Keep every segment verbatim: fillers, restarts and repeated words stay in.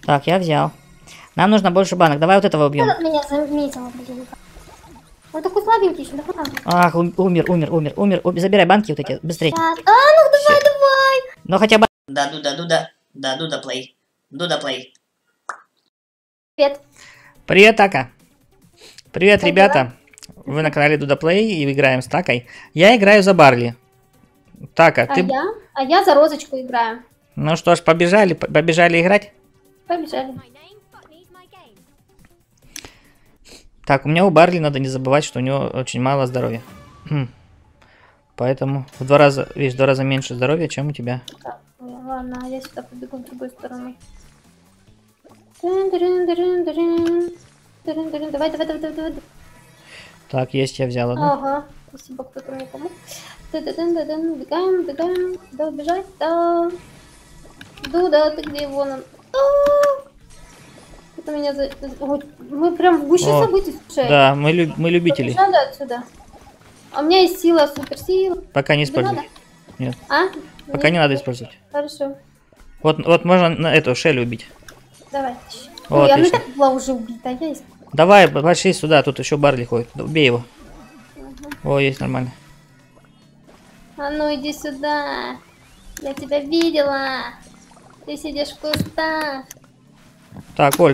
Так, я взял. Нам нужно больше банок. Давай вот этого убьем. Кто меня заметил, блин. Он такой слабенький еще, да куда? Ах, ум- умер, умер, умер, умер. Уб- Забирай банки вот эти, быстрее. Сейчас. А, ну давай, давай. Но хотя бы... Да, Дуда, Дуда, да, Дуда плей. Дуда плей. Привет. Привет, Така. Привет, Как ребята. Вы на канале Дуда Плей и играем с Такой. Я играю за Барли. Така, А ты... я? А я за розочку играю. Ну что ж, побежали, п- побежали играть. Побежали. Так, у меня у Барли надо не забывать, что у него очень мало здоровья. Хм. Поэтому в два раза, видишь, в два раза меньше здоровья, чем у тебя. Так, ладно, а я сюда побегу с другой стороны. Дырын-дырын-дырын-дырын. Дырын-дырын. Давай, давай, давай, давай, давай. Так, есть, я взял одну. Ага, спасибо, кто-то мне помог. Да-да-да-да-да, бегаем, бегаем. Да, убежать, да. Дуда, ты где? Вон он. Кто-то меня за... Ой, мы прям в гуще О, событий, слушай. Да, мы, лю- мы любители. Надо отсюда. А у меня есть сила, суперсила. Пока не Тебе используй. надо? Нет, А? пока не надо использовать. Хорошо. Вот, вот можно на эту Шелли убить. Давай. О, Ой, она отлично. так была уже убита, а я исп... Давай, пошли сюда, тут еще Барли ходит. Да, убей его. О, есть, нормально. А ну иди сюда. Я тебя видела. Ты сидишь в кустах. Так, Ольд.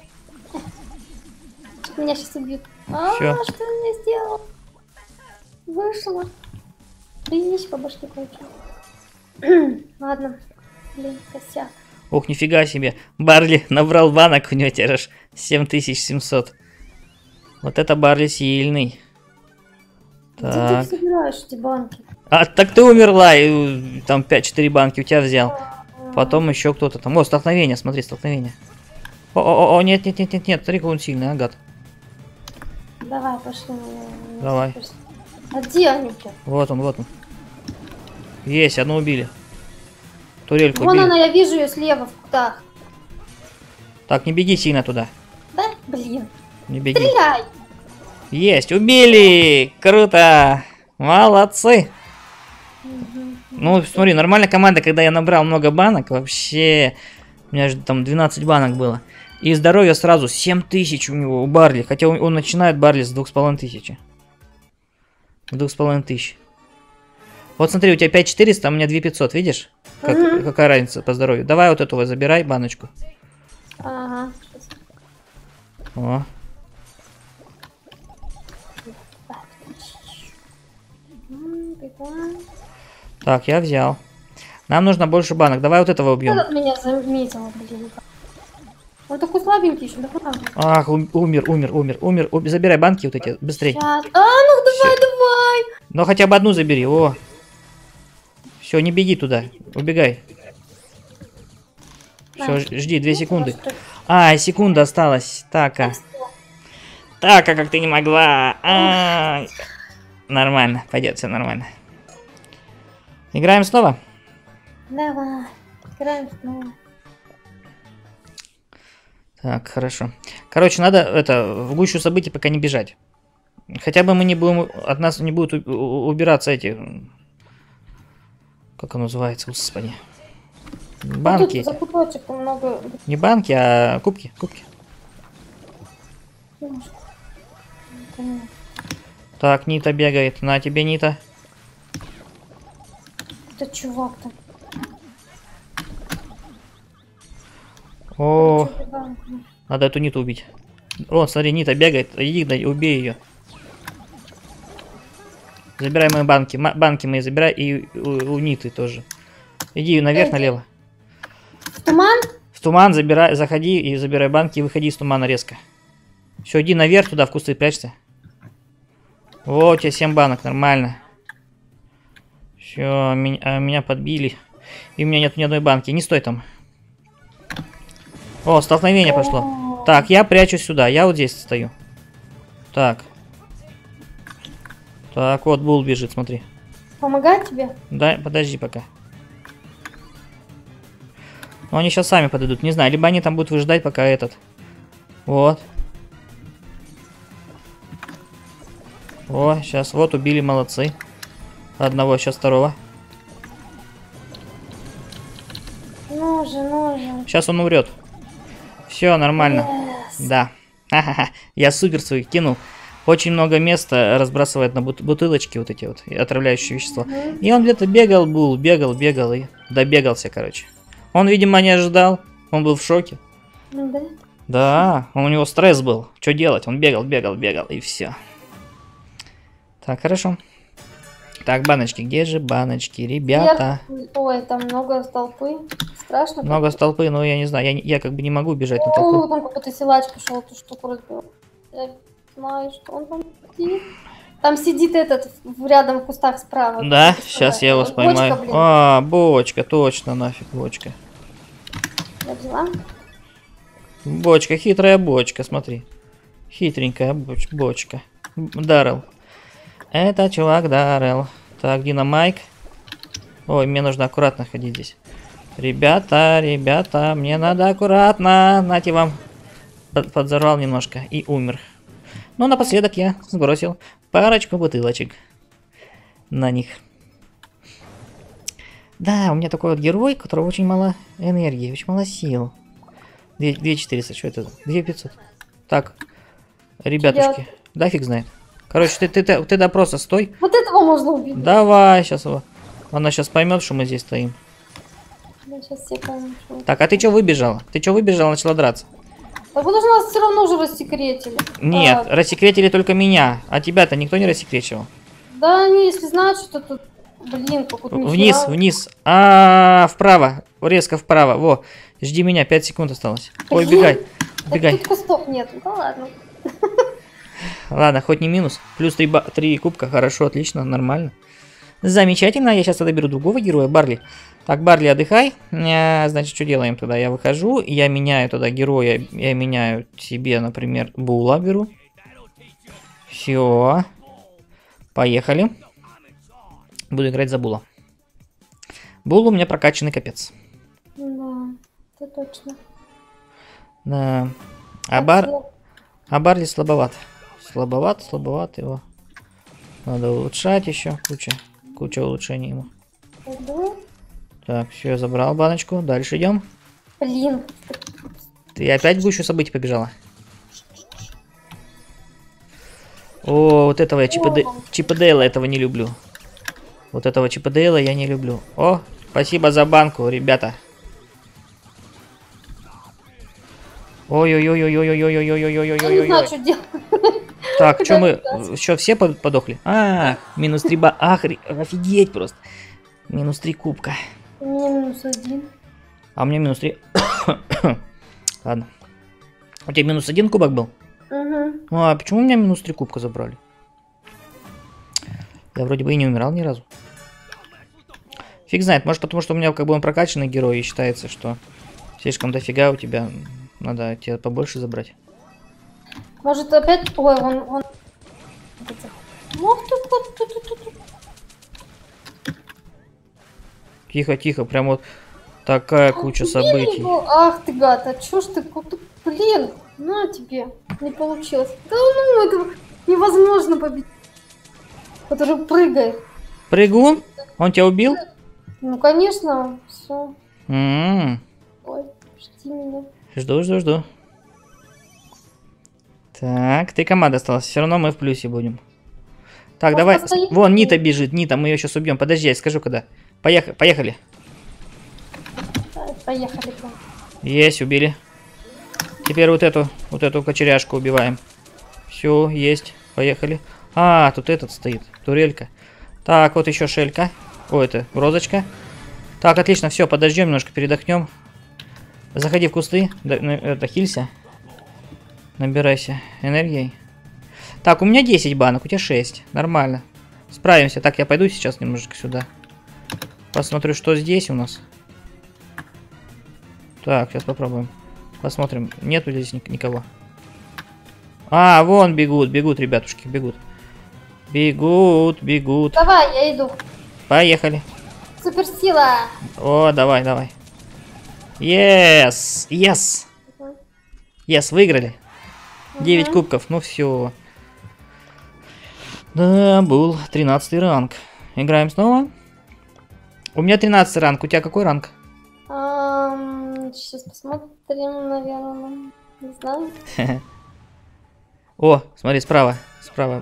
Меня сейчас убьют. А, Всё. что он мне сделал? Вышла. Прились по башке получил. Ладно. Блин, косяк. Ух, нифига себе. Барли набрал банок, у него тираж семь тысяч семьсот. Вот это Барли сильный. Где Так. ты собираешь эти банки? А, так ты умерла, и там пять-четыре банки у тебя взял. Потом еще кто-то там. О, столкновение, смотри, столкновение. О, о, о, нет, нет, нет, нет, нет, смотри, какой он сильный, а, гад. Давай, пошли. Давай. А где они-то? Вот он, вот он. Есть, одну убили. Турельку Вон убили. она, я вижу ее слева в кустах. Так, не беги сильно туда. Да? Блин. Не беги. Стреляй! Есть, убили! Круто! Молодцы! Ну, смотри, нормальная команда, когда я набрал много банок, вообще, у меня же там двенадцать банок было. И здоровье сразу семь тысяч у него, у Барли, хотя он, он начинает Барли с двух с половиной тысячи. двух с половиной тысяч. Вот смотри, у тебя пять четыреста, а у меня две пятьсот, видишь? Как, Мгм. Какая разница по здоровью? Давай вот эту вот забирай, баночку. Ага. Сейчас. О. М, бегаем. Так, я взял. Нам нужно больше банок. Давай вот этого убьем. Этот меня заметил, блин. Он такой слабенький еще, да куда? Ах, ум- умер, умер, умер, умер. Уб- Забирай банки вот эти, быстрей. Сейчас. А, ну давай, давай. Ну хотя бы одну забери, о. Все, не беги туда, убегай. Все, На. жди, две секунды. Просто. А, секунда осталась. Така. Така, как ты не могла. Ай. Нормально, пойдет, все нормально. Играем снова? Давай. Играем снова. Так, хорошо. Короче, надо это в гущу событий пока не бежать. Хотя бы мы не будем, от нас не будут у- у- убираться эти, как оно называется, господи. Банки. А тут закупочек много. Не банки, а кубки, кубки. Так, Нита бегает. На тебе, Нита. Это чувак-то. О, надо эту Ниту убить. О, смотри, Нита бегает. Иди, да, убей ее. Забирай мои банки. Ма- банки мои забирай и у, у Ниты тоже. Иди наверх, Эти. налево. Туман? В туман забирай, заходи и забирай банки и выходи из тумана резко. Все, иди наверх туда, в кусты прячься. Вот у тебя семь банок, нормально. Все, меня, а, меня подбили. И у меня нет ни одной банки. Не стой там. О, столкновение пошло. Так, я прячусь сюда. Я вот здесь стою. Так. Так, вот Бул бежит, смотри. Помогать тебе? Да, подожди пока. Ну, они сейчас сами подойдут. Не знаю, либо они там будут выжидать, пока этот. Вот. О, сейчас вот убили, молодцы. Одного, сейчас второго. Ну же, ну же. Сейчас он умрет. Все, нормально. Yes. Да. Ха-ха-ха. Я супер свой кинул. Очень много места разбрасывает на бут бутылочки вот эти вот отравляющие вещества. Мгм. И он где-то бегал, был, бегал, бегал и добегался, короче. Он, видимо, не ожидал. Он был в шоке. Ну да. Да, у него стресс был. Что делать? Он бегал, бегал, бегал, и все. Так, хорошо. Так, баночки. Где же баночки, ребята? Я- Ой, там много толпы. Страшно. Много с толпы, но я не знаю. Я, не- я как бы не могу бежать на О, толпу. там какой-то силач пошел эту штуку разбил. Я знаю, что он там сидит. Там сидит этот в- рядом в кустах справа. Да, Бочка, сейчас я вас бочка, поймаю. блин. А, бочка, точно, нафиг, бочка. Я взяла. Бочка, хитрая бочка, смотри. Хитренькая боч бочка. Даррел. Это чувак Даррел. Так, Динамайк. Ой, мне нужно аккуратно ходить здесь. Ребята, ребята, мне надо аккуратно. Нате вам. Под подзорвал немножко и умер. Ну, напоследок я сбросил парочку бутылочек на них. Да, у меня такой вот герой, у которого очень мало энергии, очень мало сил. две четыреста, что это? две пятьсот. Так, ребятушки, да фиг знает. Короче, ты, ты, ты, ты да просто стой. Вот этого можно убить. Давай, сейчас его. Она сейчас поймет, что мы здесь стоим. Я сейчас все пойму, что- Так, а ты что выбежала? Ты что выбежала, начала драться? Так потому что нас все равно уже рассекретили. Нет, А, рассекретили только меня. А тебя-то никто не рассекречивал. да, они, если знают, что тут, блин, какой-то Вниз, нихера. вниз. А, вправо. Резко вправо. Во. Жди меня, пять секунд осталось. Ой, Блин. бегай. Так Бегай. тут кустов нет, да ладно. Ладно, хоть не минус. Плюс три, три кубка. Хорошо, отлично, нормально. Замечательно. Я сейчас тогда беру другого героя, Барли. Так, Барли, отдыхай. А, значит, что делаем тогда? Я выхожу, я меняю тогда героя. Я меняю себе, например, Була беру. Все. Поехали. Буду играть за Була. Бул у меня прокачанный капец. Да, это точно. Да. А, бар... а Барли слабоват. Слабоват, слабоват его. Надо улучшать еще. Куча, куча улучшений ему. Пойду. Так, все, я забрал баночку. Дальше идем. Блин. Ты опять в гущу событий побежала? О, вот этого я Чипа, Дэ... Чипа Дейла этого не люблю. Вот этого Чипа Дейла я не люблю. О, спасибо за банку, ребята. Я не знаю, Ой-ой-ой-ой-ой-ой-ой-ой-ой-ой-ой-ой. что делать. Так, что мы... Что, все под- подохли? А, минус три ба... Охри... Офигеть просто. Минус три кубка. У меня минус один. А у меня минус три. Ладно. У тебя минус один кубок был? Угу. А почему у меня минус три кубка забрали? Я вроде бы и не умирал ни разу. Фиг знает, может потому что у меня как бы он прокачанный герой и считается, что слишком дофига у тебя. Надо тебе побольше забрать. Может опять... Ой, он... он... Ох ты, вот тут, тут, тут. Тихо, тихо, прям вот такая куча событий. Ну, ах ты гад, а чё ж ты... вот, блин, на тебе. Не получилось. Да ну, это невозможно победить. Который прыгает. Прыгун? Он тебя убил? Ну, конечно, все. М-м-м. Ой, жди меня. Жду, жду, жду. Так, ты команда осталась. Все равно мы в плюсе будем. Так, Может, давай. постоим? Вон, Нита бежит. Нита, мы ее сейчас убьем. Подожди, я скажу когда. Поехали. Поехали. Давай, поехали. Прям. Есть, убили. Теперь вот эту, вот эту кочеряшку убиваем. Все, есть. Поехали. А, тут этот стоит. Турелька. Так, вот еще шелька. О, это розочка. Так, отлично, все, подождем немножко, передохнем. Заходи в кусты. Да, ну, это, хилься. Набирайся энергией. Так, у меня десять банок, у тебя шесть. Нормально. Справимся. Так, я пойду сейчас немножко сюда. Посмотрю, что здесь у нас. Так, сейчас попробуем. Посмотрим, нету ли здесь ник никого. А, вон бегут, бегут, ребятушки, бегут. Бегут, бегут. Давай, я иду. Поехали. Суперсила. О, давай, давай. Yes, yes. Yes, выиграли. девять Мгм. кубков, ну все. Да, был тринадцатый ранг. Играем снова. У меня тринадцатый ранг, у тебя какой ранг? Ам, сейчас посмотрим, наверное. Не знаю. О, смотри, справа. Справа.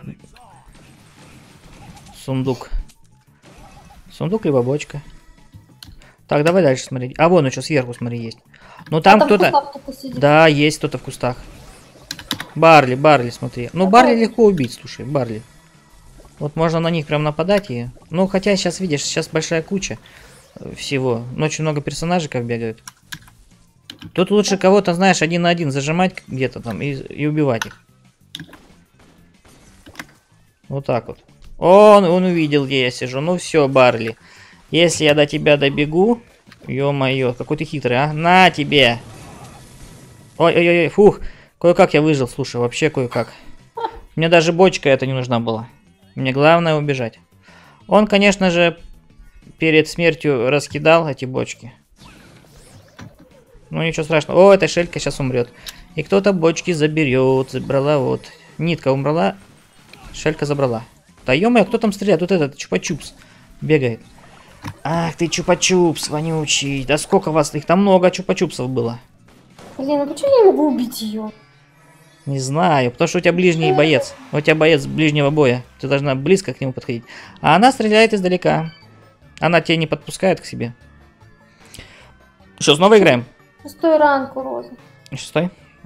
Сундук. Сундук либо бочка. Так, давай дальше смотреть. А вон еще сверху, смотри, есть. Ну там, А там кто-то... Да, есть кто-то в кустах. Барли, Барли, смотри. Ну, Барли легко убить, слушай, Барли. Вот можно на них прям нападать и... Ну, хотя сейчас, видишь, сейчас большая куча всего. Но очень много персонажиков бегают. Тут лучше кого-то, знаешь, один на один зажимать где-то там и, и убивать их. Вот так вот. Он, он увидел, где я сижу. Ну все, Барли. Если я до тебя добегу... Ё-моё, какой ты хитрый, а? На тебе! Ой-ой-ой, фух. Кое-как я выжил, слушай, вообще кое-как. Мне даже бочка эта не нужна была. Мне главное убежать. Он, конечно же, перед смертью раскидал эти бочки. Ну ничего страшного. О, эта шелька сейчас умрет. И кто-то бочки заберет. Забрала вот. Нитка умрала. Шелька забрала. Да ё-моё, кто там стреляет? Вот этот чупа-чупс бегает. Ах ты чупа-чупс, вонючий. Да сколько вас? Их там много чупа-чупсов было. Блин, а почему я не могу убить ее? Не знаю, потому что у тебя ближний боец. У тебя боец ближнего боя. Ты должна близко к нему подходить. А она стреляет издалека. Она тебя не подпускает к себе. Что, снова играем? Шестой ранг у Розы. Шестой.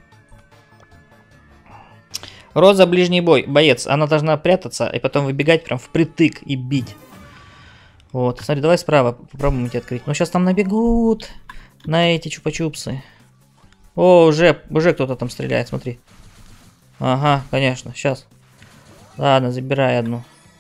Роза ближний бой, боец. Она должна прятаться и потом выбегать прям впритык и бить. Вот, смотри, давай справа попробуем эти открыть. Ну, сейчас там набегут на эти чупа-чупсы. О, уже, уже кто-то там стреляет, смотри. Ага, конечно, сейчас. Ладно, забирай одну.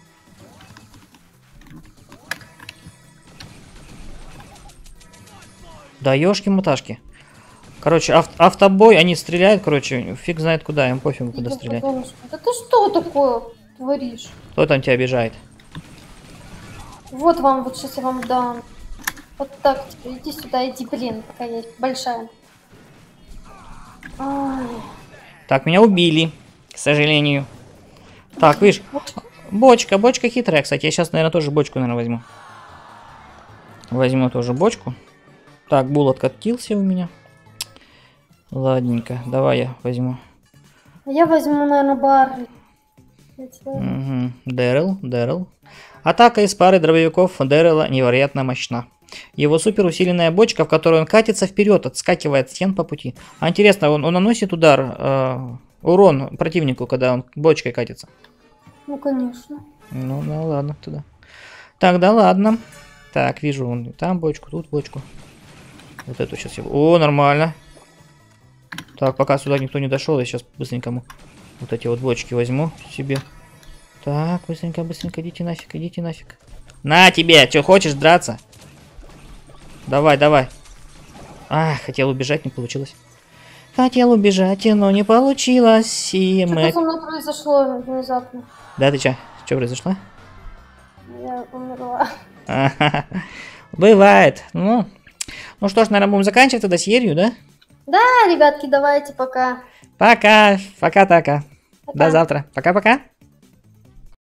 Да ёшки-моташки. Короче, ав автобой, они стреляют, короче, фиг знает куда, им пофигу, куда стрелять. Да ты что такое творишь? Кто там тебя обижает? Вот вам, вот сейчас я вам дам. Вот так, типа, иди сюда, иди, блин, такая большая. Ай. Так, меня убили, к сожалению. Так, видишь, бочка, бочка хитрая, кстати. Я сейчас, наверное, тоже бочку, наверное, возьму. Возьму тоже бочку. Так, Бул откатился у меня. Ладненько, давай я возьму. Я возьму, наверное, Барли. Угу. Дэрил, Дэрил. Атака из пары дробовиков Дэрила невероятно мощна. Его суперусиленная бочка, в которой он катится вперед, отскакивает от стен по пути. А интересно, он, он наносит удар, э, урон противнику, когда он бочкой катится? Ну, конечно. Ну, ну ладно, туда. Тогда ладно. Так, вижу, вон там бочку, тут бочку. Вот эту сейчас его... О, нормально. Так, пока сюда никто не дошел, я сейчас быстренько вот эти вот бочки возьму себе. Так, быстренько, быстренько, идите нафиг, идите нафиг. На тебе, что, хочешь драться? Давай, давай. А, хотел убежать, не получилось. Хотел убежать, но не получилось. И Что-то мы... со мной произошло внезапно. Да, ты чё? Что произошло? Я умерла. Бывает. Ну, ну что ж, наверное, будем заканчивать тогда серию, да? Да, ребятки, давайте пока. Пока. Пока-пока. До завтра. Пока-пока.